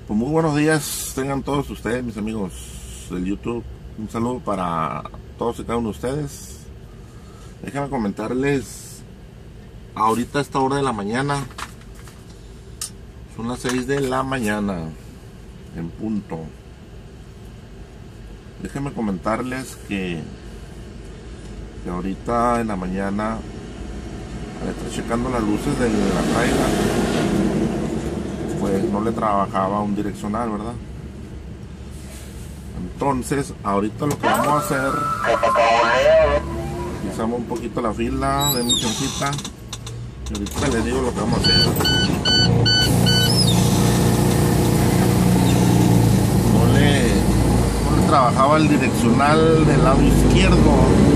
Pues muy buenos días tengan todos ustedes, mis amigos del YouTube. Un saludo para todos y cada uno de ustedes. Déjenme comentarles, ahorita a esta hora de la mañana, son las 6 de la mañana en punto. Déjenme comentarles que ahorita en la mañana, al estar checando las luces de la trailer, pues no le trabajaba un direccional, ¿verdad? Entonces ahorita lo que vamos a hacer, pisamos un poquito la fila de mi chancita y ahorita les digo lo que vamos a hacer. No le trabajaba el direccional del lado izquierdo.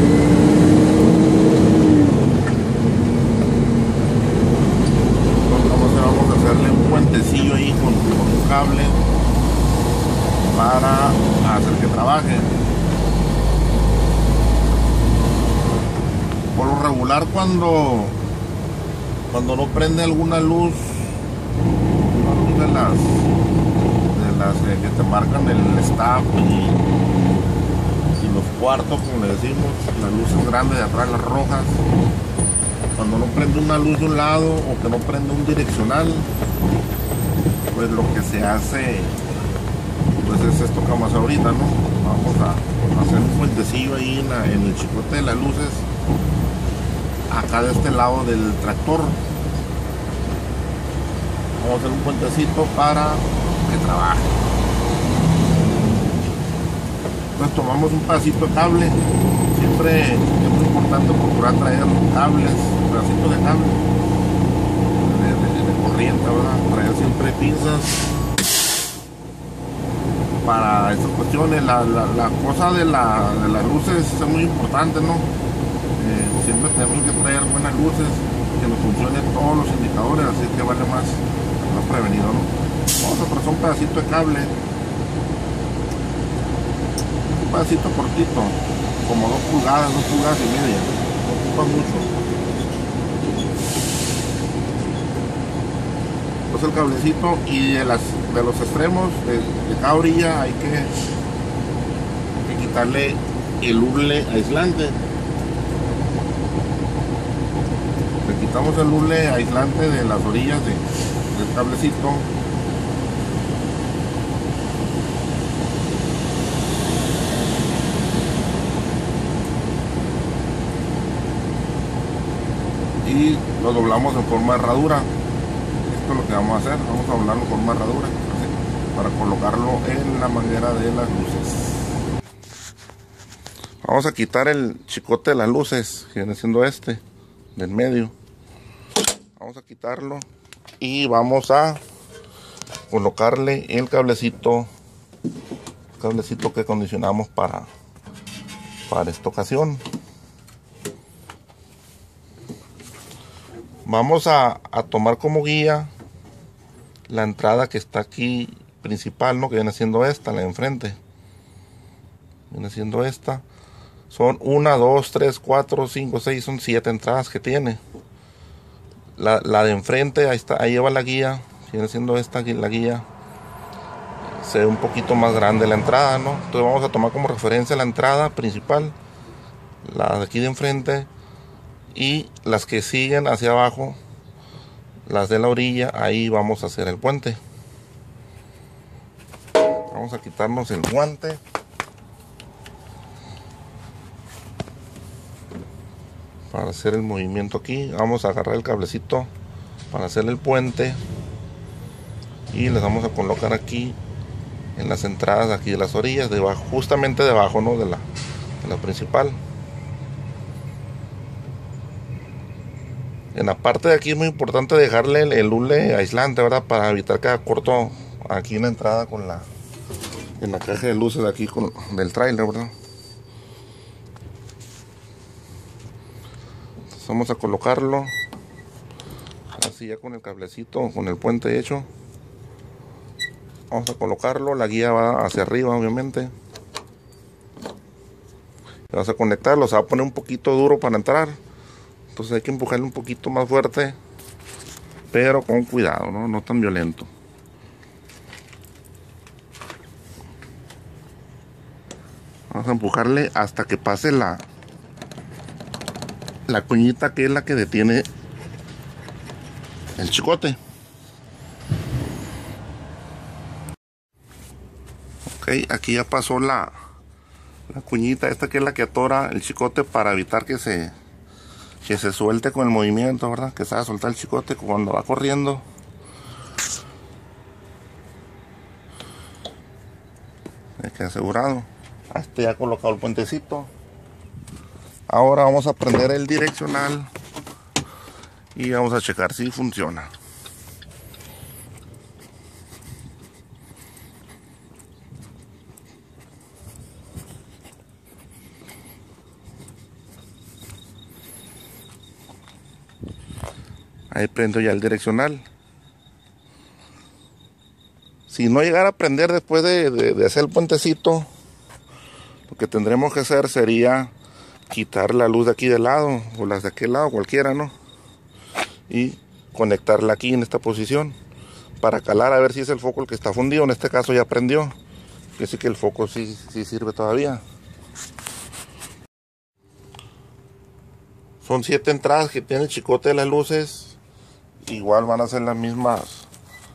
Vamos a hacerle un puentecillo ahí con un cable para hacer que trabaje. Por lo regular, cuando no prende alguna luz, de las que te marcan el staff y los cuartos, como le decimos, las luces grandes de atrás, las rojas, cuando no prende una luz de un lado o que no prende un direccional, pues lo que se hace pues es esto que vamos a hacer ahorita, ¿no? Vamos a hacer un puentecillo ahí en el chicote de las luces, acá de este lado del tractor. Vamos a hacer un puentecito para que trabaje. Entonces tomamos un pedacito de cable. Siempre es muy importante procurar traer cables, pedacitos de cable de corriente, ¿verdad? Traer siempre pinzas para estas cuestiones. La cosa de las luces es muy importante, ¿no? Siempre tenemos que traer buenas luces, que nos funcionen todos los indicadores, así que vale más prevenido, ¿no? Vamos a trazar un pedacito de cable, un pedacito cortito, como 2 pulgadas y media, no ocupa mucho. Entonces el cablecito, y de los extremos de cada orilla hay que quitarle el hule aislante. Le quitamos el hule aislante de las orillas del cablecito. Y lo doblamos en forma de herradura. Esto es lo que vamos a hacer. Vamos a doblarlo en forma de herradura, así, para colocarlo en la manguera de las luces. Vamos a quitar el chicote de las luces, que viene siendo este del medio. Vamos a quitarlo y vamos a colocarle el cablecito que acondicionamos para esta ocasión. Vamos a tomar como guía la entrada que está aquí principal, ¿no? Que viene siendo esta, la de enfrente. Viene siendo esta. Son 1, 2, 3, 4, 5, 6, son 7 entradas que tiene. La de enfrente, ahí está, ahí lleva la guía. Viene siendo esta aquí la guía. Se ve un poquito más grande la entrada, ¿no? Entonces vamos a tomar como referencia la entrada principal, la de aquí de enfrente, y las que siguen hacia abajo, las de la orilla. Ahí vamos a hacer el puente. Vamos a quitarnos el guante. Para hacer el movimiento aquí, vamos a agarrar el cablecito para hacer el puente y les vamos a colocar aquí en las entradas aquí de las orillas, debajo, justamente debajo, ¿no? de la principal. En la parte de aquí es muy importante dejarle el hule aislante, ¿verdad? Para evitar que haga corto aquí en la entrada en la caja de luces de aquí del trailer, ¿verdad? Vamos a colocarlo así, ya con el cablecito, con el puente hecho. Vamos a colocarlo, la guía va hacia arriba, obviamente. Vamos a conectarlo, se va a poner un poquito duro para entrar, entonces hay que empujarle un poquito más fuerte, pero con cuidado, no tan violento. Vamos a empujarle hasta que pase la cuñita, que es la que detiene el chicote. Ok, aquí ya pasó la cuñita esta, que es la que atora el chicote para evitar que se suelte con el movimiento, ¿verdad? Que se va a soltar el chicote cuando va corriendo. Hay que asegurado. Este ya ha colocado el puentecito. Ahora vamos a prender el direccional y vamos a checar si funciona. Ahí prendo ya el direccional. Si no llegara a prender después de hacer el puentecito, lo que tendremos que hacer sería quitar la luz de aquí del lado, o las de aquel lado, cualquiera, ¿no? Y conectarla aquí en esta posición para calar a ver si es el foco el que está fundido. En este caso ya prendió, que sí que el foco sí sirve todavía. Son 7 entradas que tiene el chicote de las luces. Igual van a ser las mismos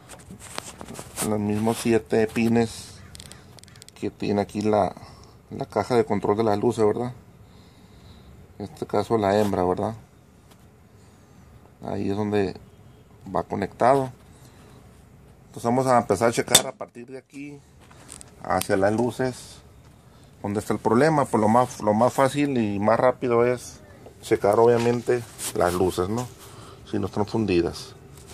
7 pines que tiene aquí la caja de control de las luces, ¿verdad? En este caso la hembra, ¿verdad? Ahí es donde va conectado. Entonces vamos a empezar a checar a partir de aquí hacia las luces donde está el problema. Pues lo más fácil y más rápido es checar obviamente las luces, ¿no? Si no están fundidas.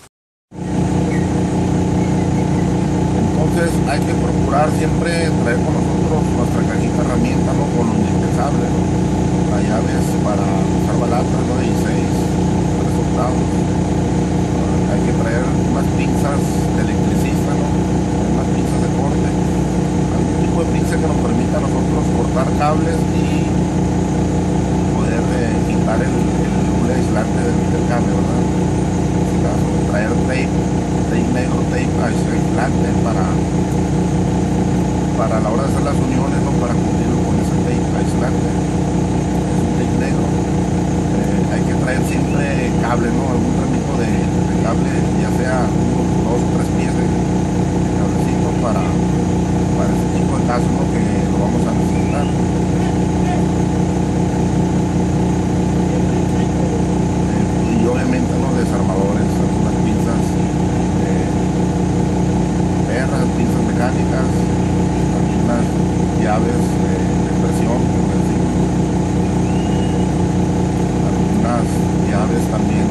Entonces hay que procurar siempre traer con nosotros nuestra cajita herramienta, ¿no? Con lo indispensable, ¿no? Las llaves para usar balatas, ¿no? 16 resultados. Hay que traer unas pinzas de electricista, ¿no? Unas pinzas de corte. Algún tipo de pinza que nos permita a nosotros cortar cables y poder quitar el hule aislante del cable, ¿verdad? En este caso, traer tape negro, tape aislante para la hora de hacer las uniones, ¿no? Para cumplir con ese tape aislante. Es un tape negro. Hay que traer siempre cable, ¿no? Algún ramito de cable, ya sea unos 2 o 3 pies de cablecito para ese tipo de casos, ¿no? Que lo vamos a necesitar. Y obviamente los desarmadores, algunas pinzas perras, pinzas mecánicas, algunas llaves de presión, algunas llaves también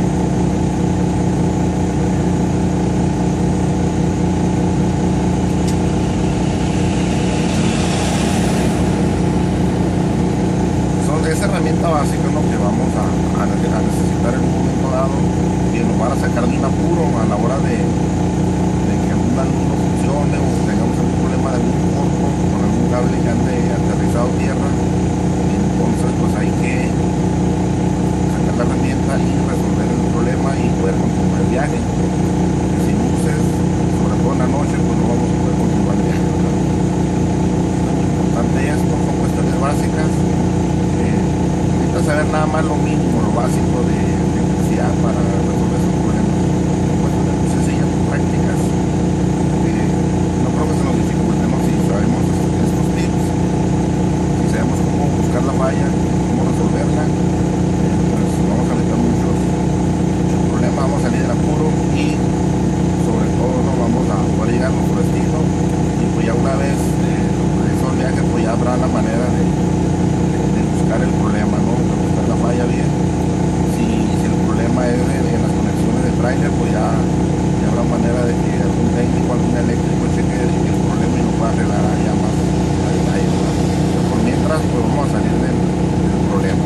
son de esa herramienta básica, ¿no? Que vamos a necesitar en un momento dado, que nos van a sacar de un apuro a la hora de que alguna luz no funcione o tengamos algún problema de algún corto con algún cable que ande aterrizado a tierra. Entonces pues hay que sacar la herramienta y resolver el problema y poder continuar el viaje. Porque sin luces, sobre todo en la noche, pues no vamos a poder continuar el viaje, ¿verdad? Es muy importante esto, son cuestiones básicas. Necesitas saber nada más lo mínimo, lo básico de electricidad para resolver esos problemas. Son cuestiones muy sencillas, muy prácticas. No creo que se nos dificulte, ¿no? Si sabemos estos tips, si sabemos cómo buscar la falla, cómo resolverla, pues vamos a evitar muchos problemas, vamos a salir del apuro y sobre todo no vamos a poder llegar a nuestro destino. Y pues ya una vez realizado el viaje, pues ya habrá la manera de buscar el problema, ¿no? De buscar la falla bien. Si el problema es en las conexiones de trailer, pues ya habrá manera de que algún técnico, algún eléctrico cheque el problema y lo pueda arreglar allá más a detalle, ¿verdad? Pero por mientras, pues vamos a salir del problema.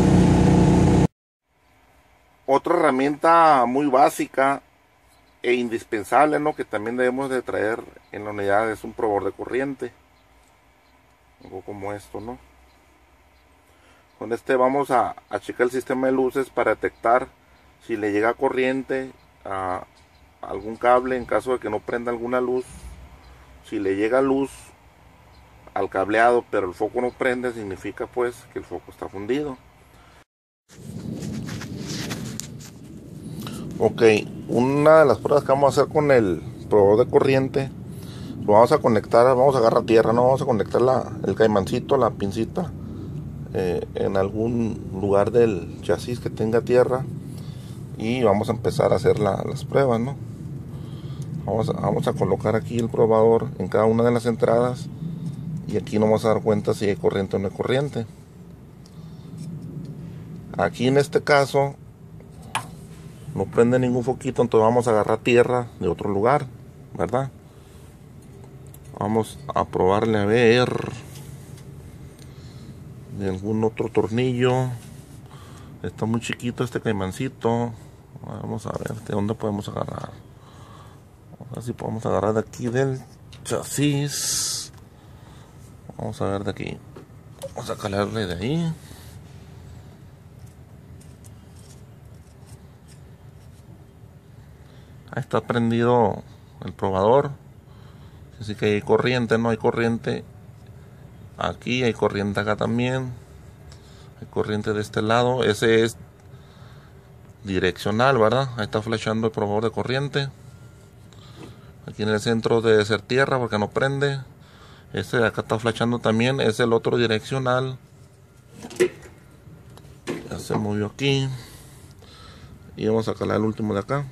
Otra herramienta muy básica e indispensable, ¿no? Que también debemos de traer en la unidad es un probador de corriente. Algo como esto, ¿no? Con este vamos a checar el sistema de luces para detectar si le llega corriente a algún cable en caso de que no prenda alguna luz. Si le llega luz al cableado, pero el foco no prende, significa pues que el foco está fundido. Ok, una de las pruebas que vamos a hacer con el probador de corriente, lo vamos a conectar, vamos a agarrar tierra, no vamos a conectar el caimancito, la pincita, en algún lugar del chasis que tenga tierra, y vamos a empezar a hacer las pruebas, ¿no? Vamos a colocar aquí el probador en cada una de las entradas, y aquí nos vamos a dar cuenta si hay corriente o no hay corriente. Aquí en este caso no prende ningún foquito, entonces vamos a agarrar tierra de otro lugar, ¿verdad? Vamos a probarle a ver de algún otro tornillo. Está muy chiquito este caimancito. Vamos a ver de dónde podemos agarrar. A ver si podemos agarrar de aquí del chasis. Vamos a ver de aquí. Vamos a calarle de ahí. Ahí está prendido el probador. Así que hay corriente, no hay corriente aquí, hay corriente acá también. Hay corriente de este lado. Ese es direccional, ¿verdad? Ahí está flashando el probador de corriente. Aquí en el centro debe ser tierra porque no prende. Este de acá está flashando también. Es el otro direccional. Ya se movió aquí. Y vamos a calar el último de acá.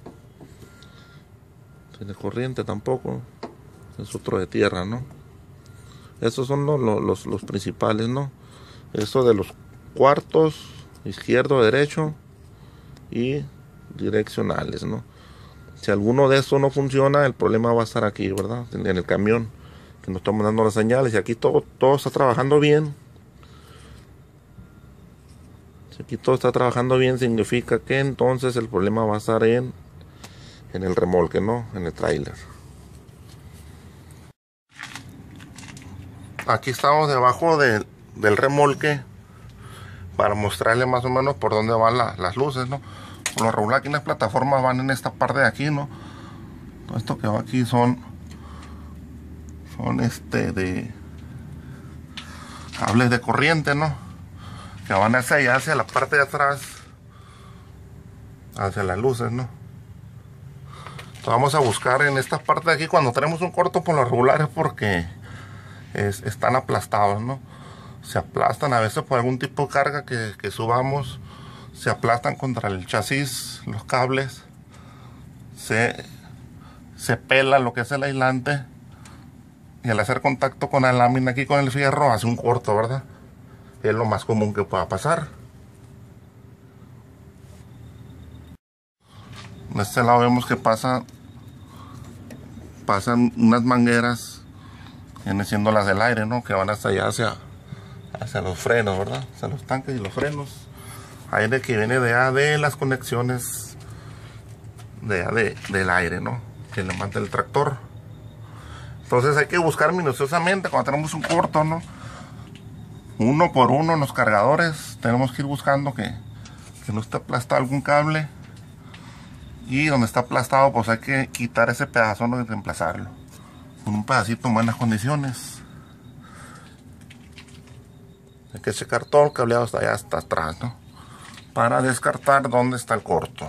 Tiene corriente tampoco. Es otro de tierra, ¿no? Estos son los principales, ¿no? Esto de los cuartos, izquierdo, derecho y direccionales, ¿no? Si alguno de estos no funciona, el problema va a estar aquí, ¿verdad? En el camión, que nos estamos dando las señales. Y aquí todo está trabajando bien. Si aquí todo está trabajando bien, significa que entonces el problema va a estar en el remolque, ¿no? En el tráiler. Aquí estamos debajo del remolque para mostrarle más o menos por dónde van las luces, ¿no? Por lo regular aquí las plataformas van en esta parte de aquí, ¿no? Todo esto que va aquí son de cables de corriente, ¿no? Que van hacia allá, hacia la parte de atrás, hacia las luces, ¿no? Entonces vamos a buscar en esta parte de aquí. Cuando tenemos un corto por lo regular es porque están aplastados, ¿no? Se aplastan a veces por algún tipo de carga que subamos. Se aplastan contra el chasis, los cables. Se pela lo que es el aislante. Y al hacer contacto con la lámina aquí con el fierro hace un corto, ¿verdad? Es lo más común que pueda pasar. En este lado vemos que pasan unas mangueras, vienen siendo las del aire, ¿no? Que van hasta allá hacia los frenos, ¿verdad? Hacia los tanques y los frenos. Aire que viene de las conexiones del aire, ¿no? Que le manda el tractor. Entonces hay que buscar minuciosamente cuando tenemos un corto, ¿no? Uno por uno en los cargadores tenemos que ir buscando que no esté aplastado algún cable. Y donde está aplastado pues hay que quitar ese pedazo, ¿no? Y reemplazarlo con un pedacito en buenas condiciones. Hay que checar todo el cableado hasta allá, hasta atrás, ¿no? Para descartar dónde está el corto.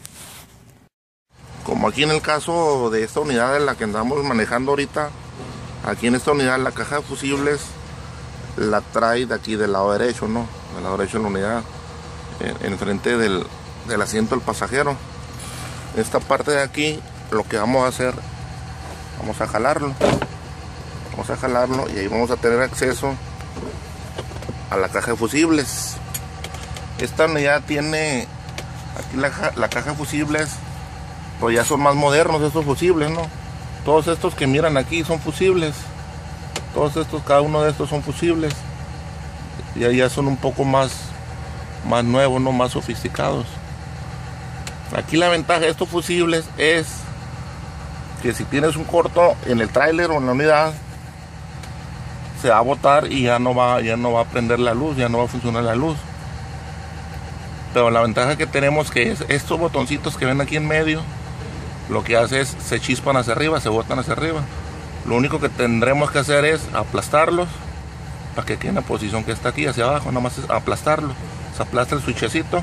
Como aquí en el caso de esta unidad en la que andamos manejando ahorita, aquí en esta unidad la caja de fusibles la trae de aquí del lado derecho, ¿no? Del lado derecho de la unidad, enfrente del asiento del pasajero. Esta parte de aquí, lo que vamos a hacer, vamos a jalarlo y ahí vamos a tener acceso a la caja de fusibles. Esta unidad tiene aquí la caja de fusibles, pues ya son más modernos estos fusibles, ¿no? Todos estos que miran aquí son fusibles. Todos estos, cada uno de estos son fusibles. Y ya son un poco más nuevos, ¿no? Más sofisticados. Aquí la ventaja de estos fusibles es que si tienes un corto en el tráiler o en la unidad, se va a botar y ya no va a prender la luz, ya no va a funcionar la luz. Pero la ventaja que tenemos que es estos botoncitos que ven aquí en medio, lo que hace es se chispan hacia arriba, se botan hacia arriba. Lo único que tendremos que hacer es aplastarlos para que quede en la posición que está aquí hacia abajo. Nada más es aplastarlo. Se aplasta el switchecito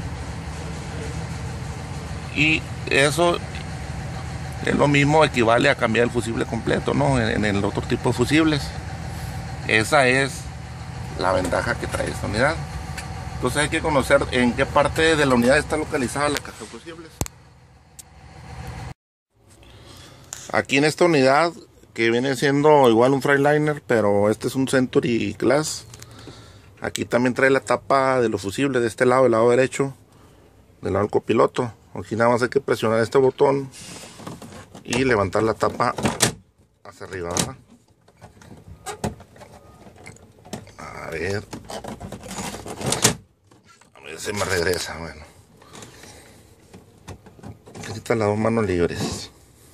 y eso es lo mismo, equivale a cambiar el fusible completo, ¿no? En el otro tipo de fusibles. Esa es la ventaja que trae esta unidad. Entonces hay que conocer en qué parte de la unidad está localizada la caja de fusibles. Aquí en esta unidad, que viene siendo igual un Freightliner, pero este es un Century Class. Aquí también trae la tapa de los fusibles de este lado, del lado derecho, del lado del copiloto. Aquí nada más hay que presionar este botón y levantar la tapa hacia arriba, ¿verdad? A ver si me regresa. Bueno, aquí están las dos manos libres.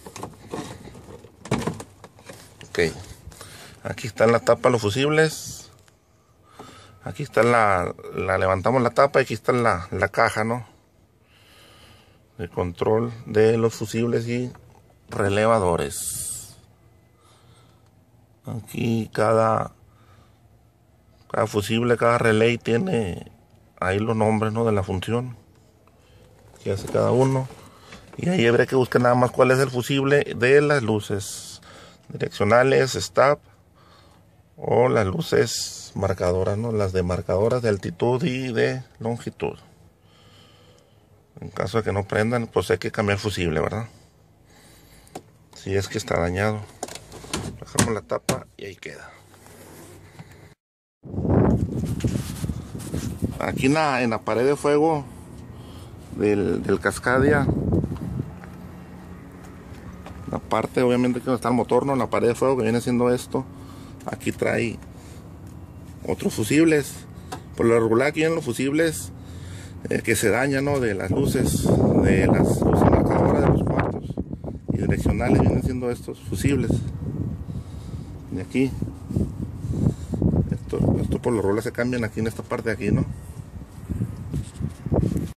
Ok, aquí están la tapa de los fusibles. Aquí está levantamos la tapa y aquí está la caja, ¿no? De control de los fusibles y relevadores. Aquí cada fusible, cada relay tiene ahí los nombres, ¿no? De la función que hace cada uno. Y ahí habrá que buscar nada más cuál es el fusible de las luces direccionales, stop, o las luces marcadoras, ¿no? Las demarcadoras de altitud y de longitud. En caso de que no prendan, pues hay que cambiar el fusible, ¿verdad? Si es que está dañado. Bajamos la tapa y ahí queda. Aquí en la pared de fuego del Cascadia, la parte obviamente que está el motor, ¿no? La pared de fuego que viene siendo esto, aquí trae otros fusibles. Por lo regular aquí en los fusibles que se dañan, ¿no? De las luces marcadoras de los cuartos y direccionales vienen siendo estos fusibles de aquí. Esto por lo regular se cambian aquí en esta parte de aquí, ¿no?